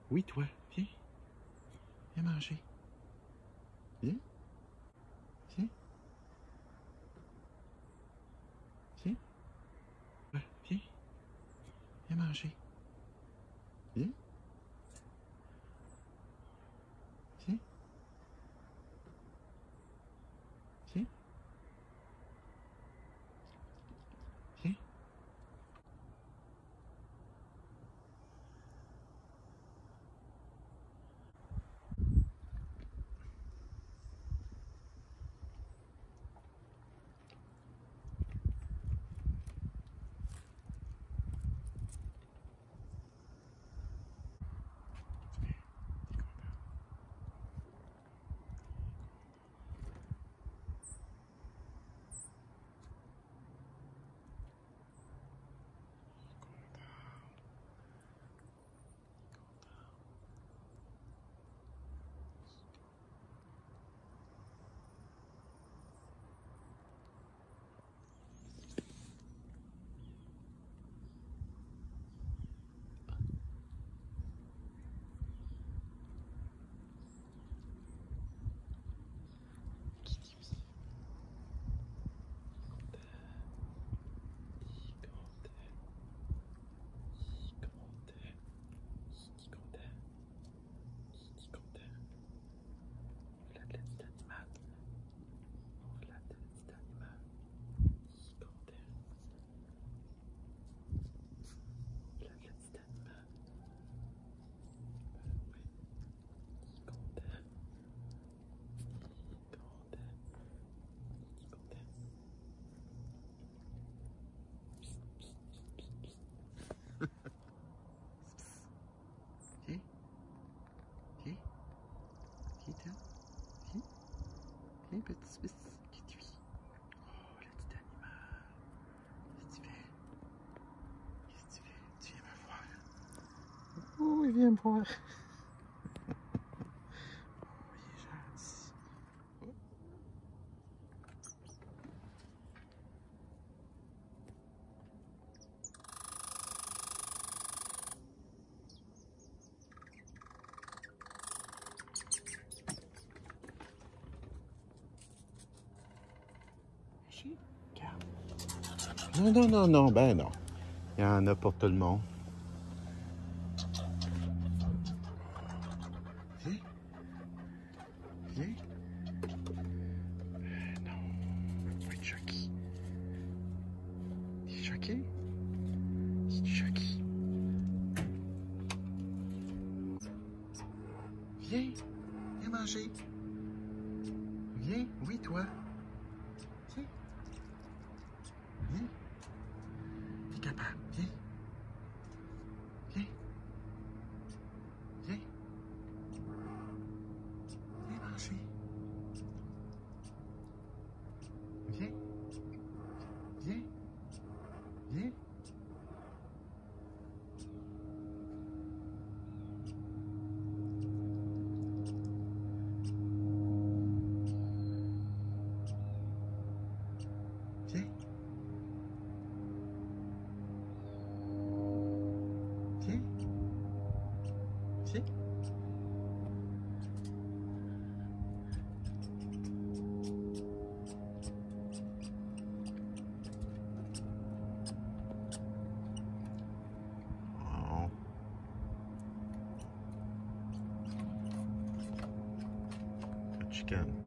Oui, toi, viens. Viens manger. Viens. Viens. Viens. Ouais, viens. Viens manger. Viens. Viens. Viens. Viens. Viens. Viens. Viens, toi. Viens. Viens, petit fils. Qui tu es? Oh, le petit animal. Qu'est-ce que tu fais? Qu'est-ce que tu fais? Tu viens me voir. Oh, il vient me voir. Oh, il est gentil. Oh. Regarde. Non, non, non, non, ben non. Il y en a pour tout le monde. Viens. Viens. Non. Tu vas être choqué. Tu es choqué? Tu es choqué? Viens. Viens manger. Viens. Oui, toi. Viens. Viens. T'es capable. Viens. Viens. Viens. Viens manger. Viens. Viens. Viens. Viens. Viens. Viens. Oh. Pas de chicane.